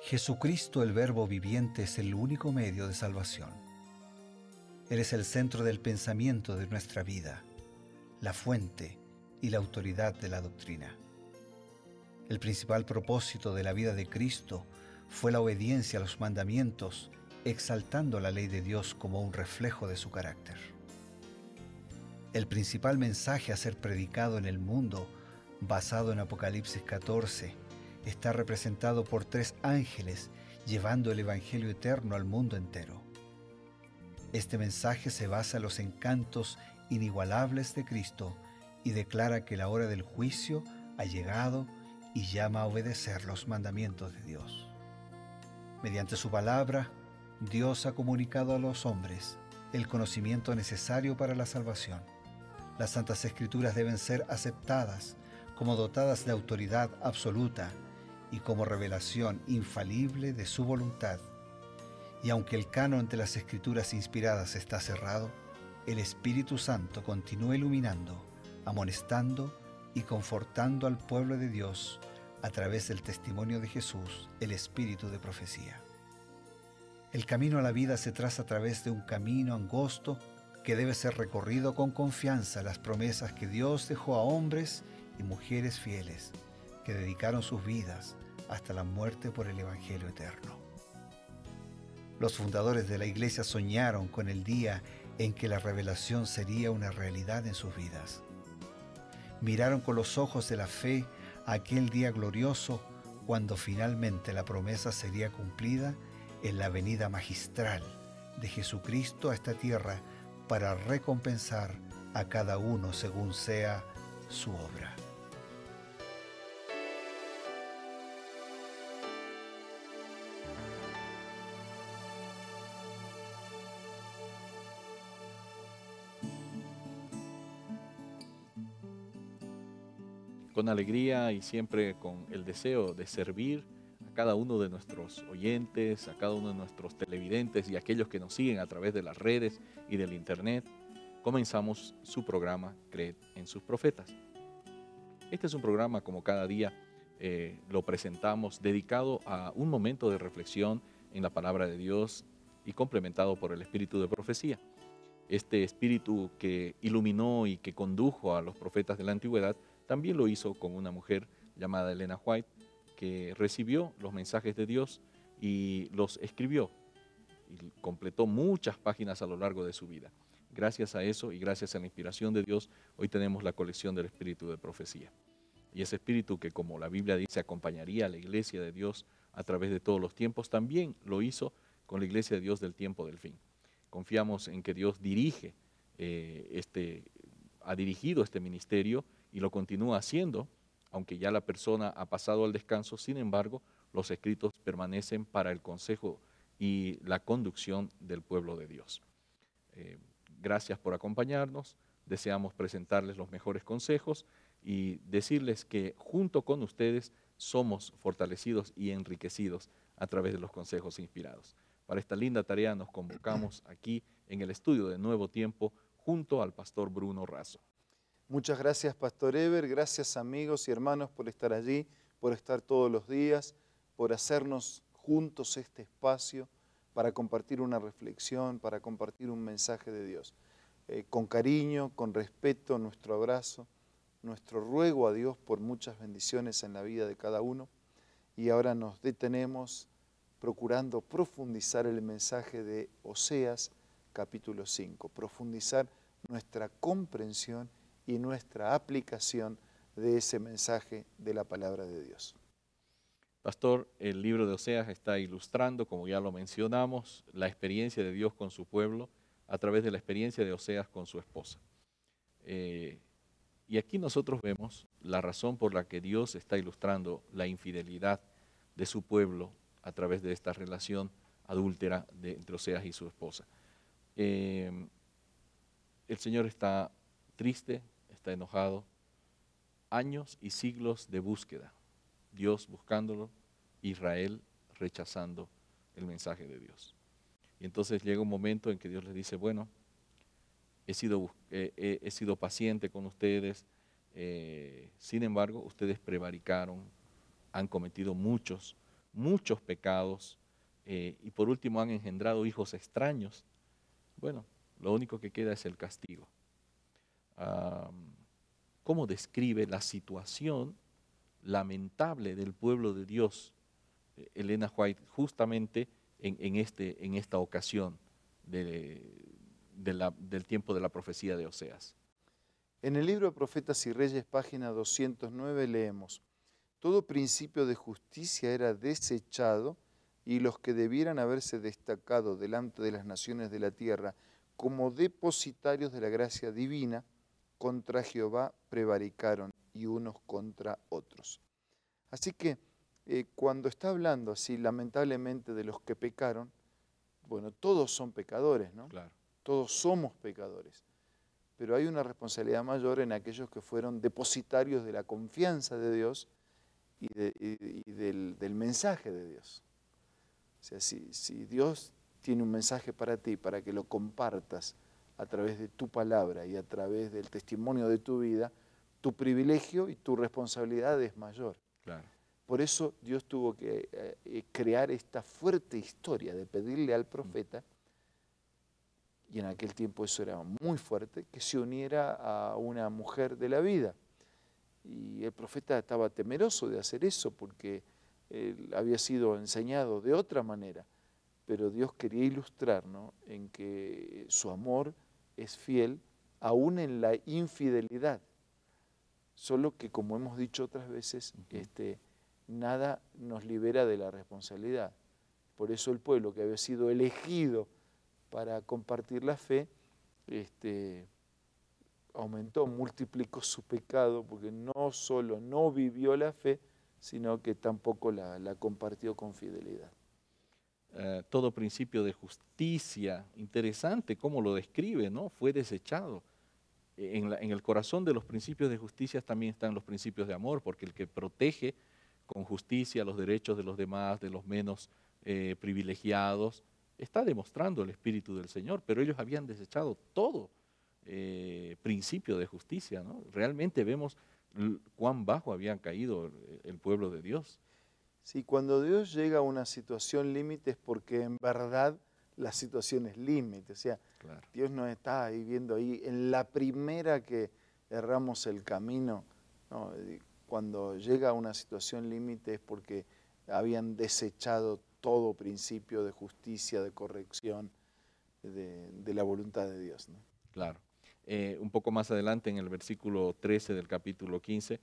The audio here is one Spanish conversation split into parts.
Jesucristo, el Verbo viviente, es el único medio de salvación. Él es el centro del pensamiento de nuestra vida, la fuente y la autoridad de la doctrina. El principal propósito de la vida de Cristo fue la obediencia a los mandamientos, exaltando la ley de Dios como un reflejo de su carácter. El principal mensaje a ser predicado en el mundo, basado en Apocalipsis 14, está representado por 3 ángeles llevando el Evangelio eterno al mundo entero. Este mensaje se basa en los encantos inigualables de Cristo y declara que la hora del juicio ha llegado y llama a obedecer los mandamientos de Dios. Mediante su palabra, Dios ha comunicado a los hombres el conocimiento necesario para la salvación. Las Santas Escrituras deben ser aceptadas como dotadas de autoridad absoluta y como revelación infalible de su voluntad. Y aunque el canon de las Escrituras inspiradas está cerrado, el Espíritu Santo continúa iluminando, amonestando y confortando al pueblo de Dios a través del testimonio de Jesús, el Espíritu de profecía. El camino a la vida se traza a través de un camino angosto que debe ser recorrido con confianza a las promesas que Dios dejó a hombres y mujeres fieles que dedicaron sus vidas hasta la muerte por el Evangelio eterno. Los fundadores de la Iglesia soñaron con el día en que la revelación sería una realidad en sus vidas. Miraron con los ojos de la fe a aquel día glorioso cuando finalmente la promesa sería cumplida en la venida magistral de Jesucristo a esta tierra para recompensar a cada uno según sea su obra. Con alegría y siempre con el deseo de servir a cada uno de nuestros oyentes, a cada uno de nuestros televidentes y a aquellos que nos siguen a través de las redes y del internet, comenzamos su programa Creed en sus profetas. Este es un programa, como cada día lo presentamos, dedicado a un momento de reflexión en la palabra de Dios y complementado por el espíritu de profecía. Este espíritu que iluminó y que condujo a los profetas de la antigüedad también lo hizo con una mujer llamada Elena White, que recibió los mensajes de Dios y los escribió y completó muchas páginas a lo largo de su vida. Gracias a eso y gracias a la inspiración de Dios, hoy tenemos la colección del espíritu de profecía. Y ese espíritu que, como la Biblia dice, acompañaría a la iglesia de Dios a través de todos los tiempos, también lo hizo con la iglesia de Dios del tiempo del fin. Confiamos en que Dios ha dirigido este ministerio y lo continúa haciendo, aunque ya la persona ha pasado al descanso. Sin embargo, los escritos permanecen para el consejo y la conducción del pueblo de Dios. Gracias por acompañarnos, deseamos presentarles los mejores consejos y decirles que junto con ustedes somos fortalecidos y enriquecidos a través de los consejos inspirados. Para esta linda tarea nos convocamos aquí en el estudio de Nuevo Tiempo junto al pastor Bruno Razo. Muchas gracias, Pastor Eber. Gracias, amigos y hermanos, por estar allí, por estar todos los días, por hacernos juntos este espacio para compartir una reflexión, para compartir un mensaje de Dios. Con cariño, con respeto, nuestro abrazo, nuestro ruego a Dios por muchas bendiciones en la vida de cada uno. Y ahora nos detenemos procurando profundizar el mensaje de Oseas, capítulo 5, profundizar nuestra comprensión y nuestra aplicación de ese mensaje de la palabra de Dios. Pastor, el libro de Oseas está ilustrando, como ya lo mencionamos, la experiencia de Dios con su pueblo a través de la experiencia de Oseas con su esposa. Y aquí nosotros vemos la razón por la que Dios está ilustrando la infidelidad de su pueblo a través de esta relación adúltera entre Oseas y su esposa. El Señor está triste, está enojado, años y siglos de búsqueda, Dios buscándolo, Israel rechazando el mensaje de Dios. Y entonces llega un momento en que Dios les dice, bueno, he sido paciente con ustedes, sin embargo, ustedes prevaricaron, han cometido muchos muchos pecados y por último han engendrado hijos extraños, bueno, lo único que queda es el castigo. ¿Cómo describe la situación lamentable del pueblo de Dios Elena White justamente en esta ocasión del tiempo de la profecía de Oseas? En el libro de Profetas y Reyes, página 209, leemos: todo principio de justicia era desechado, y los que debieran haberse destacado delante de las naciones de la tierra como depositarios de la gracia divina, contra Jehová prevaricaron, y unos contra otros. Así que cuando está hablando así lamentablemente de los que pecaron, bueno, todos son pecadores, ¿no? Claro. Todos somos pecadores. Pero hay una responsabilidad mayor en aquellos que fueron depositarios de la confianza de Dios y del mensaje de Dios. O sea, si Dios tiene un mensaje para ti, para que lo compartas a través de tu palabra y a través del testimonio de tu vida, tu privilegio y tu responsabilidad es mayor. Claro. Por eso Dios tuvo que crear esta fuerte historia de pedirle al profeta, y en aquel tiempo eso era muy fuerte, que se uniera a una mujer de la vida. Y el profeta estaba temeroso de hacer eso porque él había sido enseñado de otra manera, pero Dios quería ilustrar, ¿no?, en que su amor es fiel aún en la infidelidad. Solo que, como hemos dicho otras veces, nada nos libera de la responsabilidad. Por eso el pueblo que había sido elegido para compartir la fe, aumentó, multiplicó su pecado, porque no solo no vivió la fe, sino que tampoco la compartió con fidelidad. Todo principio de justicia, interesante cómo lo describe, ¿no? Fue desechado. En el corazón de los principios de justicia también están los principios de amor, porque el que protege con justicia los derechos de los demás, de los menos privilegiados, está demostrando el Espíritu del Señor, pero ellos habían desechado todo principio de justicia, ¿no? Realmente vemos cuán bajo habían caído el pueblo de Dios. Sí, cuando Dios llega a una situación límite es porque en verdad la situación es límite. O sea, claro, Dios nos está ahí viendo ahí en la primera que erramos el camino, ¿no? Cuando llega a una situación límite es porque habían desechado todo principio de justicia, de corrección, de la voluntad de Dios, ¿no? Claro. Un poco más adelante, en el versículo 13 del capítulo 15,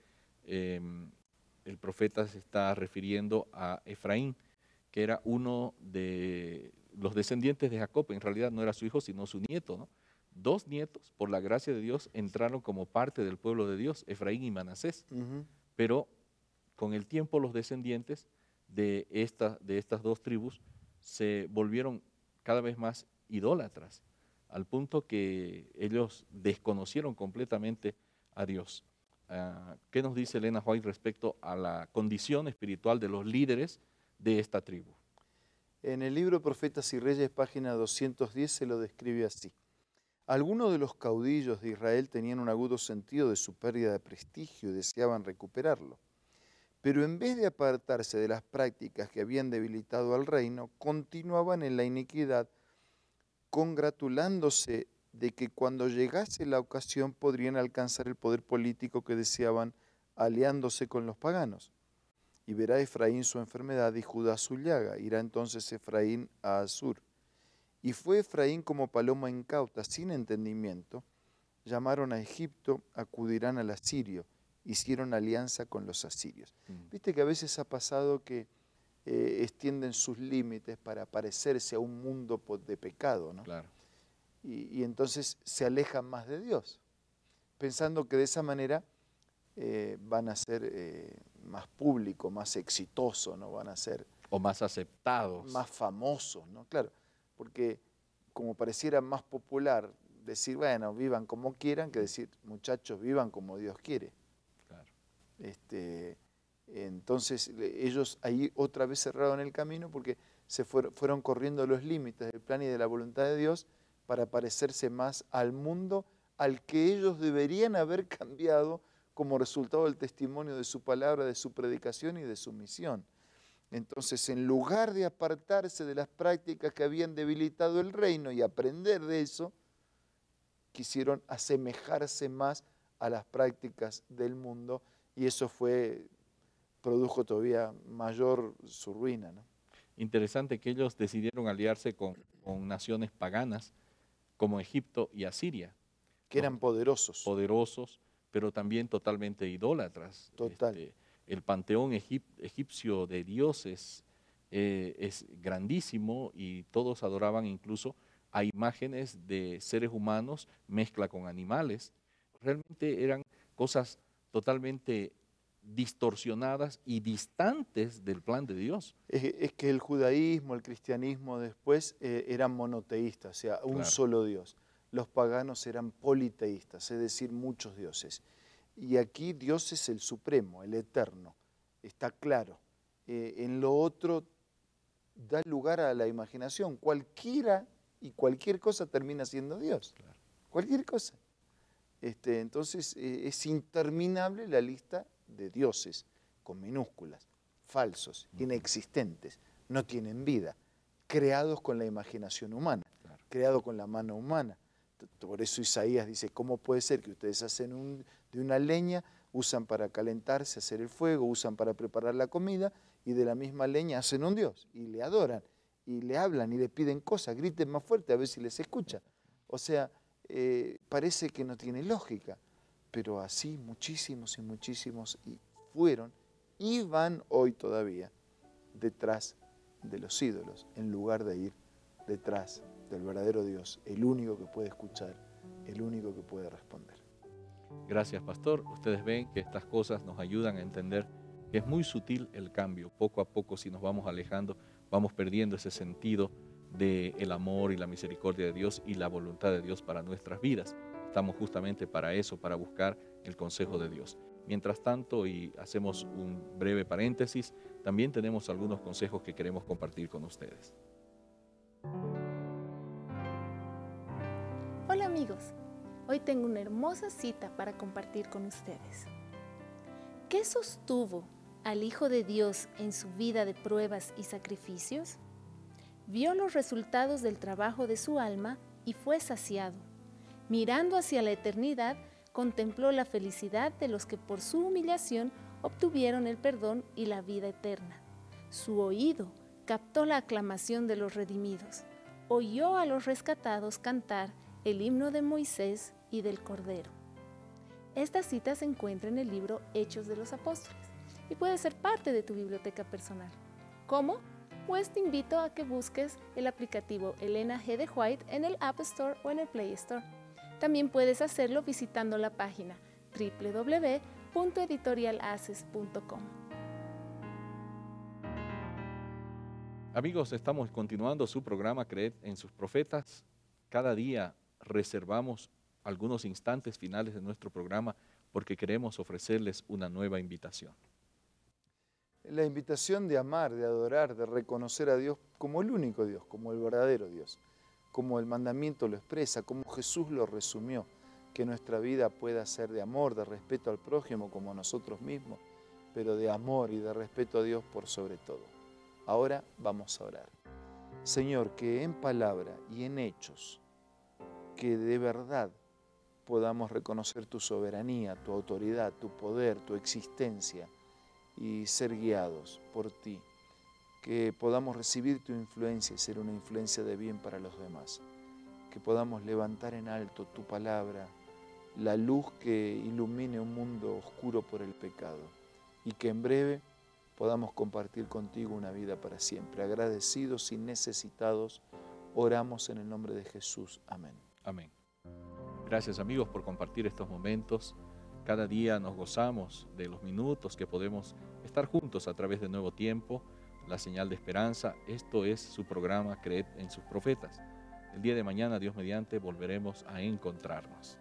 el profeta se está refiriendo a Efraín, que era uno de los descendientes de Jacob. En realidad no era su hijo, sino su nieto, ¿no? Dos nietos, por la gracia de Dios, entraron como parte del pueblo de Dios, Efraín y Manasés. Pero con el tiempo los descendientes de estas dos tribus se volvieron cada vez más idólatras, al punto que ellos desconocieron completamente a Dios. ¿Qué nos dice Elena White respecto a la condición espiritual de los líderes de esta tribu? En el libro Profetas y Reyes, página 210, se lo describe así: algunos de los caudillos de Israel tenían un agudo sentido de su pérdida de prestigio y deseaban recuperarlo. Pero en vez de apartarse de las prácticas que habían debilitado al reino, continuaban en la iniquidad, congratulándose de que cuando llegase la ocasión podrían alcanzar el poder político que deseaban, aliándose con los paganos. Y verá Efraín su enfermedad y Judá su llaga. Irá entonces Efraín a Asur. Y fue Efraín como paloma incauta, sin entendimiento. Llamaron a Egipto, acudirán al asirio. Hicieron alianza con los asirios. Viste que a veces ha pasado que extienden sus límites para parecerse a un mundo de pecado, ¿no? Claro. Y entonces se alejan más de Dios, pensando que de esa manera van a ser más públicos, más exitosos, ¿no? Van a ser o más aceptados, más famosos, ¿no? Claro, porque como pareciera más popular decir, bueno, vivan como quieran, que decir, muchachos, vivan como Dios quiere. claro. Entonces ellos ahí otra vez cerraron el camino porque se fueron corriendo los límites del plan y de la voluntad de Dios para parecerse más al mundo al que ellos deberían haber cambiado como resultado del testimonio de su palabra, de su predicación y de su misión. Entonces, en lugar de apartarse de las prácticas que habían debilitado el reino y aprender de eso, quisieron asemejarse más a las prácticas del mundo, y eso produjo todavía mayor su ruina, ¿no? Interesante que ellos decidieron aliarse con naciones paganas como Egipto y Asiria, Que eran poderosos, pero también totalmente idólatras. Total. El panteón egipcio de dioses es grandísimo y todos adoraban incluso a imágenes de seres humanos, mezcla con animales. Realmente eran cosas totalmente distorsionadas y distantes del plan de Dios. Es que el judaísmo, el cristianismo después eran monoteístas, o sea, un Claro. solo Dios. Los paganos eran politeístas, es decir, muchos dioses. Y aquí Dios es el supremo, el eterno, está claro. En lo otro da lugar a la imaginación. Cualquiera y cualquier cosa termina siendo Dios. Claro. Cualquier cosa. Entonces es interminable la lista de dioses, con minúsculas, falsos, inexistentes, no tienen vida, creados con la imaginación humana, Claro. creados con la mano humana. Por eso Isaías dice, ¿cómo puede ser que ustedes hacen de una leña, usan para calentarse, hacer el fuego, usan para preparar la comida, y de la misma leña hacen un Dios, y le adoran, y le hablan, y le piden cosas, griten más fuerte a ver si les escucha? O sea, parece que no tiene lógica, pero así muchísimos y muchísimos fueron y van hoy todavía detrás de los ídolos, en lugar de ir detrás del verdadero Dios, el único que puede escuchar, el único que puede responder. Gracias, pastor. Ustedes ven que estas cosas nos ayudan a entender que es muy sutil el cambio. Poco a poco, si nos vamos alejando, vamos perdiendo ese sentido del amor y la misericordia de Dios y la voluntad de Dios para nuestras vidas. Estamos justamente para eso, para buscar el consejo de Dios. Mientras tanto, y hacemos un breve paréntesis, también tenemos algunos consejos que queremos compartir con ustedes. Hola amigos, hoy tengo una hermosa cita para compartir con ustedes. ¿Qué sostuvo al Hijo de Dios en su vida de pruebas y sacrificios? Vio los resultados del trabajo de su alma y fue saciado. Mirando hacia la eternidad, contempló la felicidad de los que por su humillación obtuvieron el perdón y la vida eterna. Su oído captó la aclamación de los redimidos. Oyó a los rescatados cantar el himno de Moisés y del Cordero. Esta cita se encuentra en el libro Hechos de los Apóstoles y puede ser parte de tu biblioteca personal. ¿Cómo? Pues te invito a que busques el aplicativo Elena G. de White en el App Store o en el Play Store. También puedes hacerlo visitando la página www.editorialaces.com. Amigos, estamos continuando su programa Creed en sus Profetas. Cada día reservamos algunos instantes finales de nuestro programa porque queremos ofrecerles una nueva invitación. La invitación de amar, de adorar, de reconocer a Dios como el único Dios, como el verdadero Dios, como el mandamiento lo expresa, como Jesús lo resumió, que nuestra vida pueda ser de amor, de respeto al prójimo como nosotros mismos, pero de amor y de respeto a Dios por sobre todo. Ahora vamos a orar. Señor, que en palabra y en hechos, que de verdad podamos reconocer tu soberanía, tu autoridad, tu poder, tu existencia y ser guiados por ti. Que podamos recibir tu influencia y ser una influencia de bien para los demás. Que podamos levantar en alto tu palabra, la luz que ilumine un mundo oscuro por el pecado. Y que en breve podamos compartir contigo una vida para siempre. Agradecidos y necesitados, oramos en el nombre de Jesús. Amén. Amén. Gracias amigos por compartir estos momentos. Cada día nos gozamos de los minutos que podemos estar juntos a través de Nuevo Tiempo, la señal de esperanza. Esto es su programa Creed en sus Profetas. El día de mañana, Dios mediante, volveremos a encontrarnos.